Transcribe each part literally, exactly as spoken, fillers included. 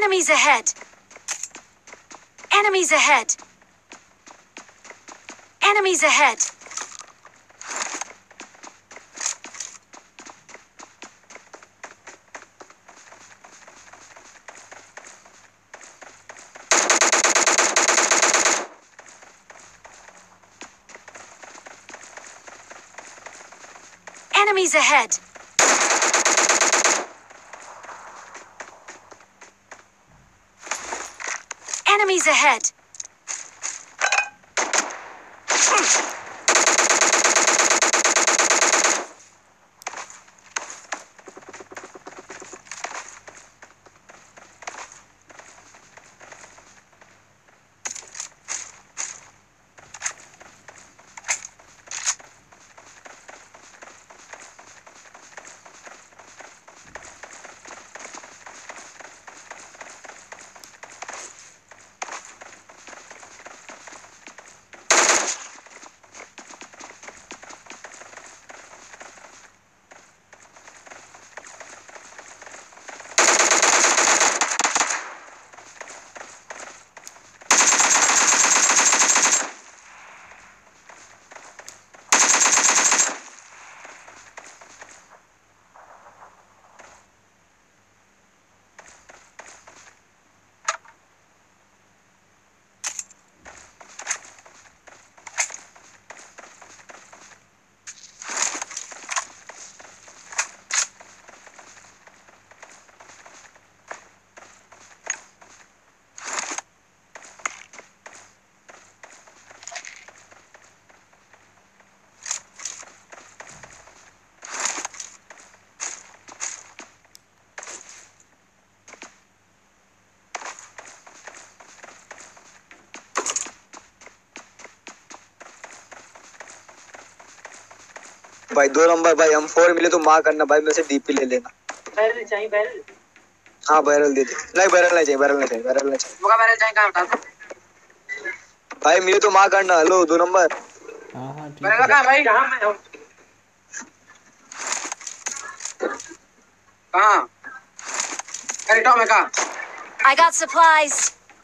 Enemies ahead! Enemies ahead! Enemies ahead! Enemies ahead! Enemies ahead! भाई दो number भाई हम फोर मिले तो मार करना भाई, मेरे से डीपी ले लेना। बैरल चाहिए बैरल। हाँ बैरल दे दे। नहीं बैरल नहीं चाहिए, बैरल नहीं चाहिए, बैरल नहीं चाहिए। मुका बैरल चाहिए कहाँ बता दो। भाई मिले तो मार करना। हेलो दो नंबर। हाँ हाँ ठीक बैरल है। कहाँ भाई? कहाँ मैं हूँ? कहाँ? अरे टॉप है कहाँ? I got supplies!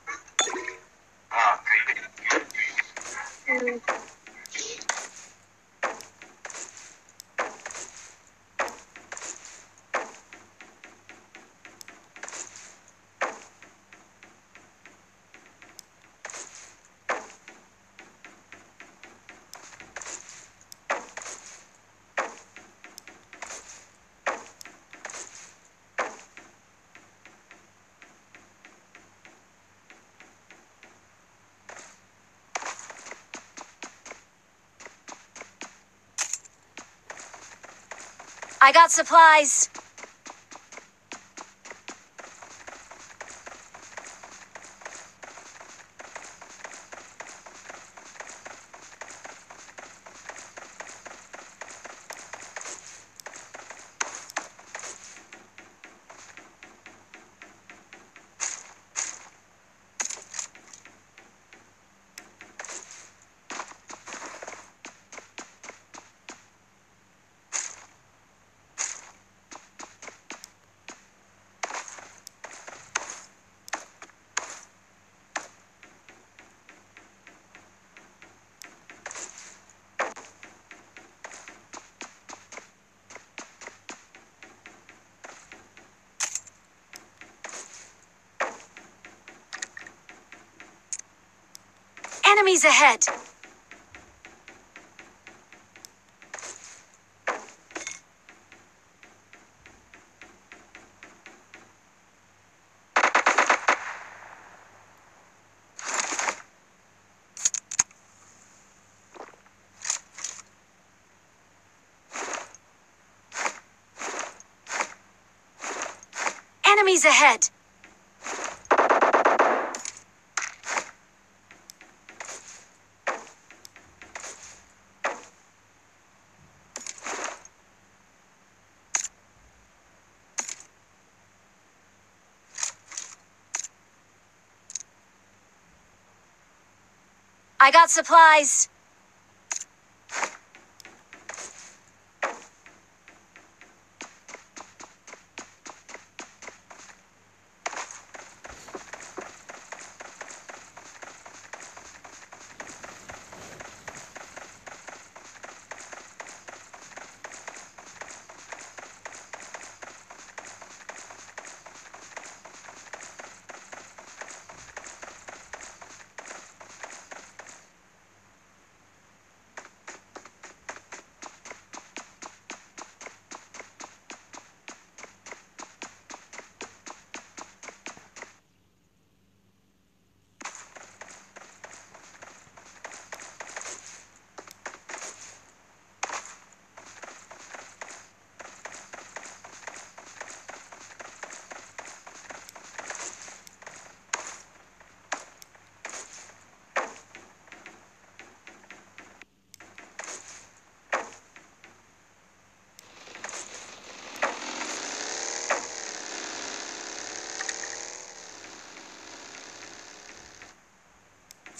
I got supplies! Enemies ahead! Enemies ahead! I got supplies!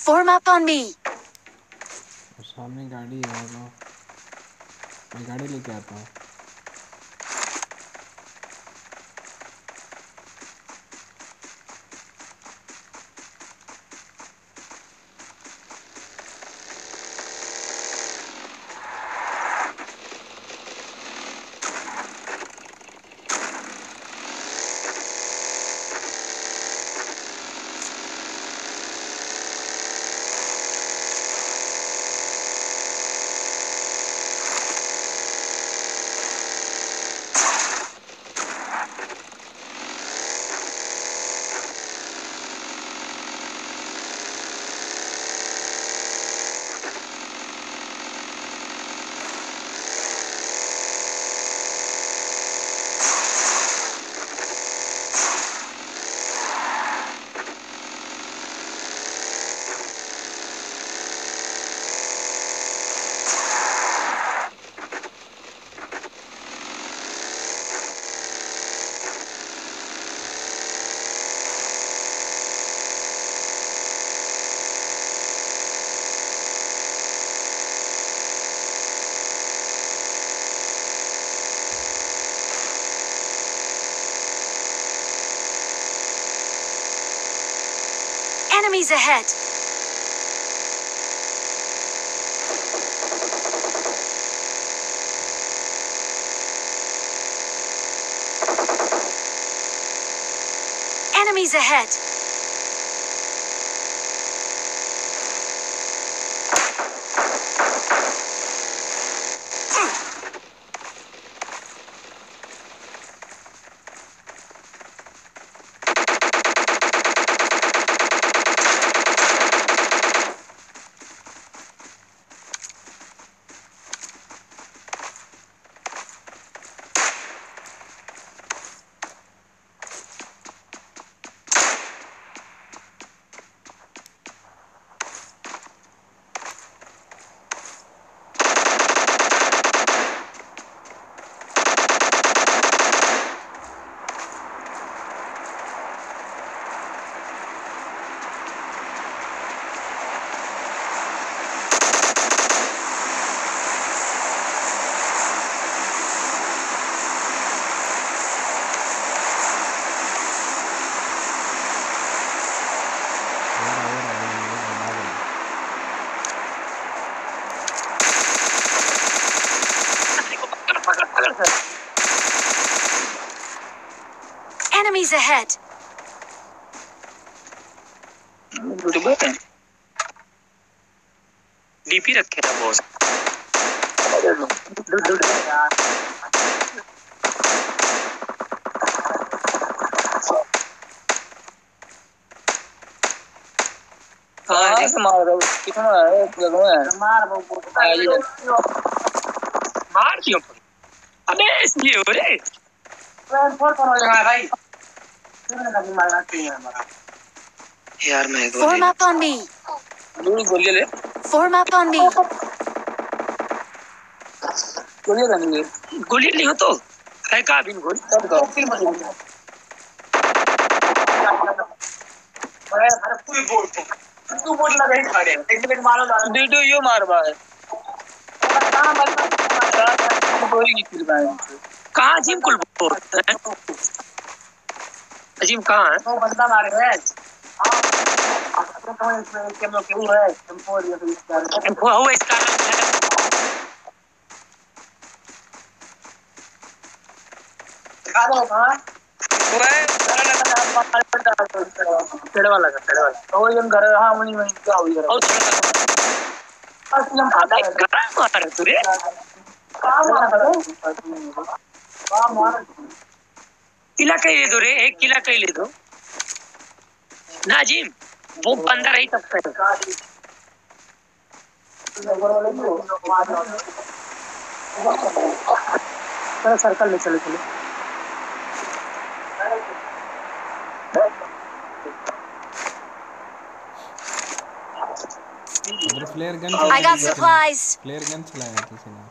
Form up on me. सामने गाड़ी है तो मैं गाड़ी लेके आता हूँ. Enemies ahead. Enemies ahead. Enemies ahead. DP रखे ना बॉस. हाँ जी मार दो कितना है जगह है मार वो मार क्यों अबे इसलिए हो रे ट्रांसफर करो जगह भाई यार मैं Form up on me. गोली गोली ले Form up on me. गोली लगेंगे गोली नहीं हो तो है का बिन गोली तब दो अरे अरे पूरी बोल तू बोल ना नहीं खड़े एक मिनट मारो वीडियो यो मार भाई कहां बंदा गोली निकल भाई कहां जिम कुल बोल अजीम कहां है वो बंदा मारे है हां तो इसमें कैमरा क्यों है तुमको ये इनको हुआ इसका खा लो हां वो है चढ़ वाला का चढ़ वाला वो हम घर हां वही वही क्या हुई है और हम खाता है कहां मार तू रे कहां मार कहां मार किला कहीं ले दो रे एक किला कहीं ले दो नाजिम वो बंदा रही तब तक सर्कल में चले चले उधर flare gun I got supplies. Flare gun चलाया किसी ने.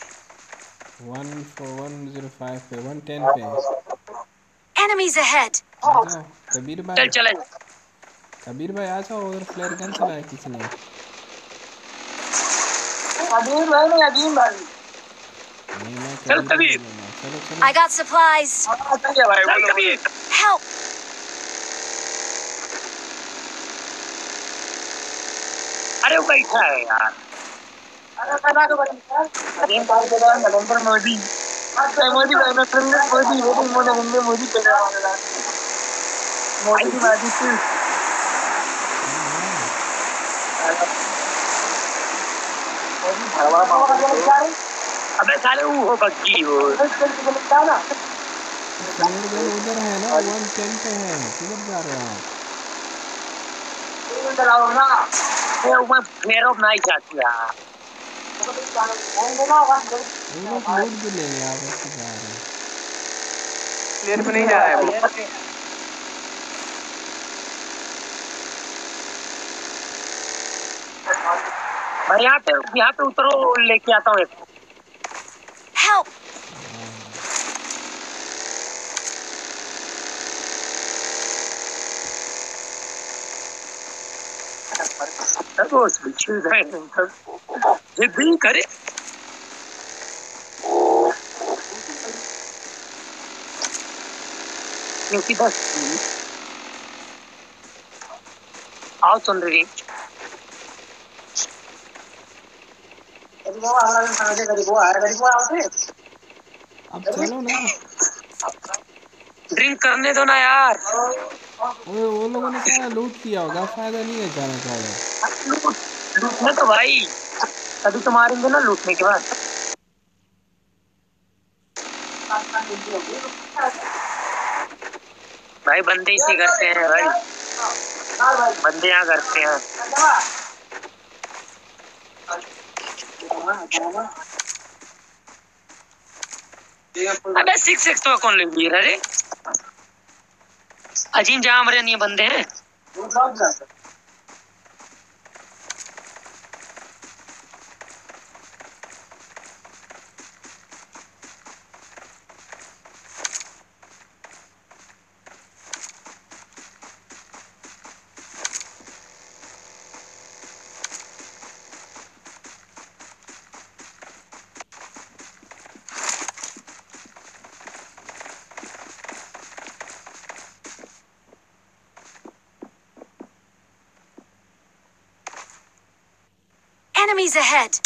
one four one zero five पे one ten पे. Enemies ahead. आ जाओ कबीर चल भाई। चले। कबीर भाई आ जाओ, उधर फ्लेयर गन चलाया किसी ने। अजीम भाई नहीं, अजीम भाई। नहीं मैं चल कबीर कबीर। बोलूंगा, चलो चलो। I got supplies. हाँ चल भाई, चल कबीर। Help! अरे वो बैठा है यार। अरे बता दो भाई। अजीम भाई के नाम नरेंद्र मोदी। अरे मोदी भाई नरेंद्र मोदी मोदी मोदी नरेंद्र मोदी के नाम वाला। मोदी की बात थी। चल ना। अबे साले वो हो बग्गी हो। फ्लेयर गन उधर है ना, वन टेन पे है, किधर जा रहे हो आप? ये मैं फ्लेयर ऑफ नाइट चाहती यार। वो लोग लूट भी लेंगे, आप ऐसे जा रहे हो। प्लेयर पे नहीं जा रहा है वो। भाई यहाँ पे यहाँ पे उतरो, लेके आता हूँ एक। Help! सब वो स्विच है, ये भी करे। क्योंकि बस आओ सुन रही। अब चलो ना। ड्रिंक करने दो ना यार। वो वो लोगों ने सारा लूट लिया होगा, फायदा नहीं है जाने का उधर। लूट लूटने तो भाई अभी तो मारेंगे ना लूटने के बाद। भाई बंदे इसी करते हैं भाई, बंदे यहाँ करते हैं। अबे सिक्स सिक्स तो कौन ले लिया रे? अजीम जहाँ हमारे नहीं बंदे हैं। Enemies ahead!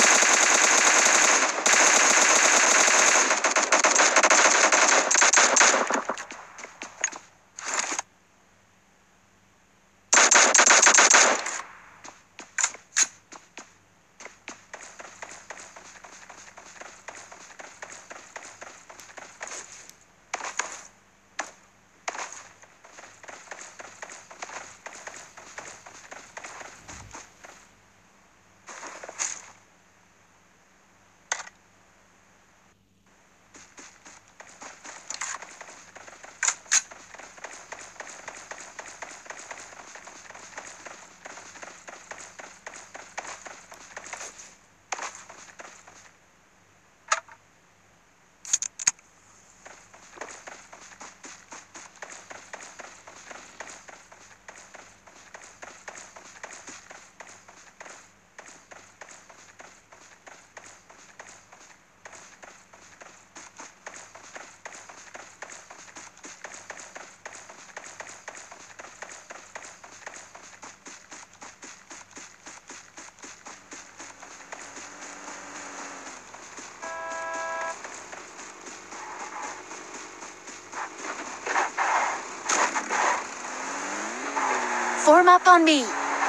Form up on me!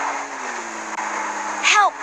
Help!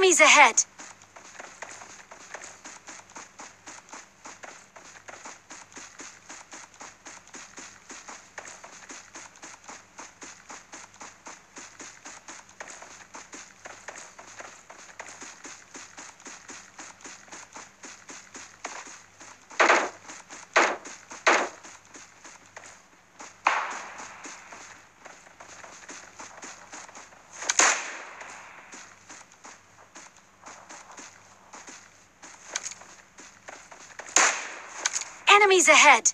Enemies ahead! Enemies ahead!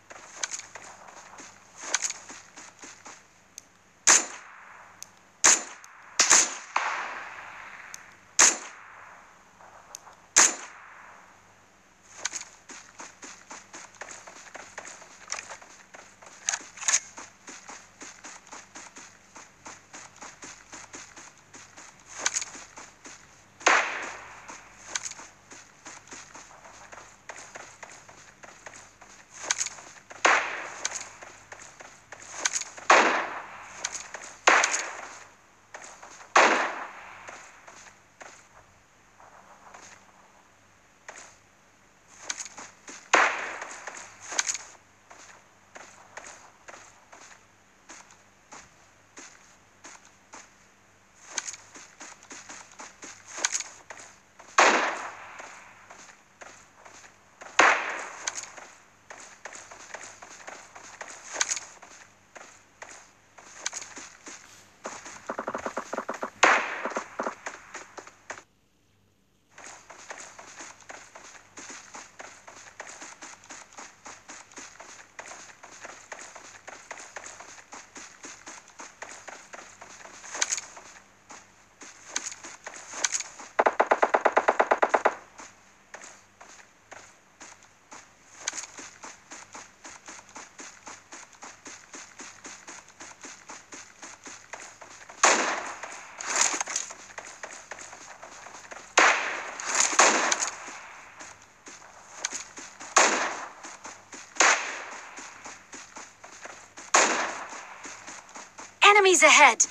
Enemies ahead!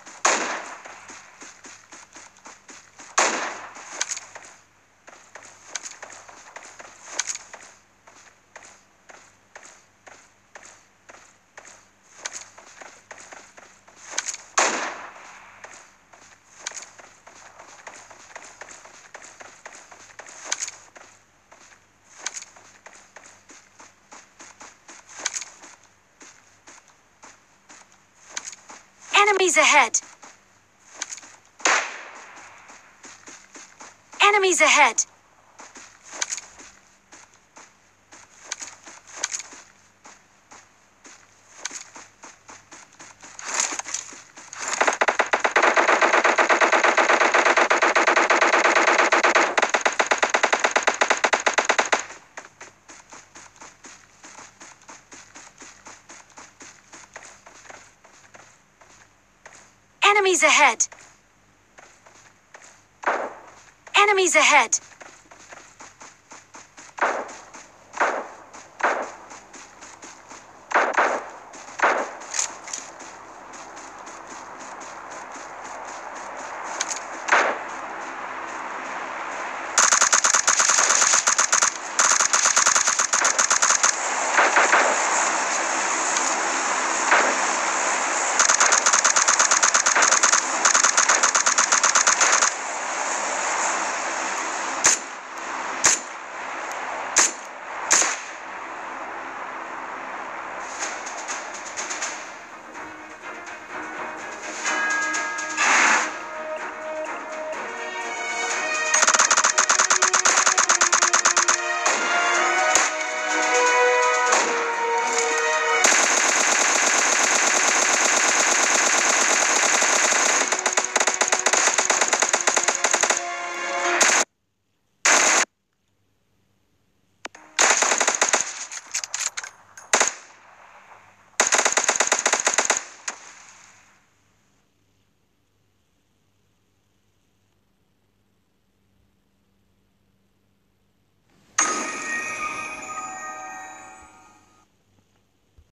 Enemies ahead! Enemies ahead! Enemies ahead! Enemies ahead!